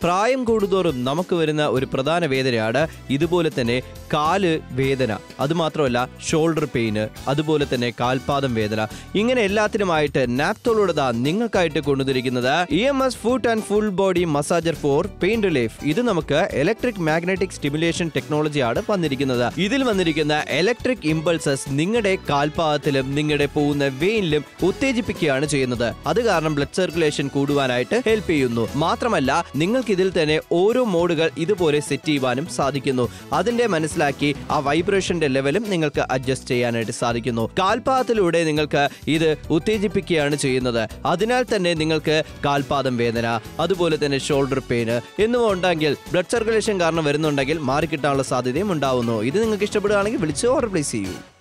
പ്രായം കൂടുന്തോറും നമുക്ക് വരുന്ന ഒരു പ്രധാന വേദനയാണ് ഇതുപോലെ തന്നെ കാല് വേദന, അതുമാത്രമല്ല ഷോൾഡർ പെയിന്, അതുപോലെ തന്നെ കാൽപാദം വേദന. ഇങ്ങനെ എല്ലാത്തിനുമായിട്ട് നാപ്തോളോട് നിങ്ങൾക്കായിട്ട് കൊണ്ടുവന്നിരിക്കുന്നത് EMS foot and full body massager for pain relief. ഇത് നമുക്ക് ഇലക്ട്രിക് മാഗ്നറ്റിക് സ്റ്റിമുലേഷൻ ടെക്നോളജിയാണ് വന്നിരിക്കുന്നത്. ഇതിൽ വന്നിരിക്കുന്ന ഇലക്ട്രിക് ഇമ്പൾസസ് നിങ്ങളുടെ കാൽപാദത്തിലും നിങ്ങളുടെ പോകുന്ന വെയിനിലും ഉത്തേജിപ്പിക്കുകയാണ് ചെയ്യുന്നത്. അത് കാരണം ബ്ലഡ് സർക്കുലേഷൻ കൂടുവാനായിട്ട് ഹെൽപ്പ് ചെയ്യുന്നു. മാത്രമല്ല നിങ്ങൾക്ക് ഇതിൽ തന്നെ ഓരോ മോഡുകൾ ഇതുപോലെ സെറ്റ് ചെയ്യുവാനും സാധിക്കുന്നു. അതിന്റെ മനസ്സിലാക്കി ആ വൈബ്രേഷന്റെ ലെവലും നിങ്ങൾക്ക് അഡ്ജസ്റ്റ് ചെയ്യാനായിട്ട് സാധിക്കുന്നു. കാൽപാദത്തിലൂടെ നിങ്ങൾക്ക് ഇത് ഉത്തേജിപ്പിക്കുകയാണ് ചെയ്യുന്നത്. അതിനാൽ തന്നെ നിങ്ങൾക്ക് കാൽപാദം വേദന, അതുപോലെ തന്നെ ഷോൾഡർ പെയിന് എന്നിവ ഉണ്ടെങ്കിൽ ബ്ലഡ് സർക്കുലേഷൻ കാരണം വരുന്നുണ്ടെങ്കിൽ മാറിക്കിട്ടാനുള്ള സാധ്യതയും ഉണ്ടാവുന്നു. ഇത് നിങ്ങൾക്ക് ഇഷ്ടപ്പെടുകയാണെങ്കിൽ വിളിച്ച് ഓർഡർ പ്ലേസ് ചെയ്യൂ.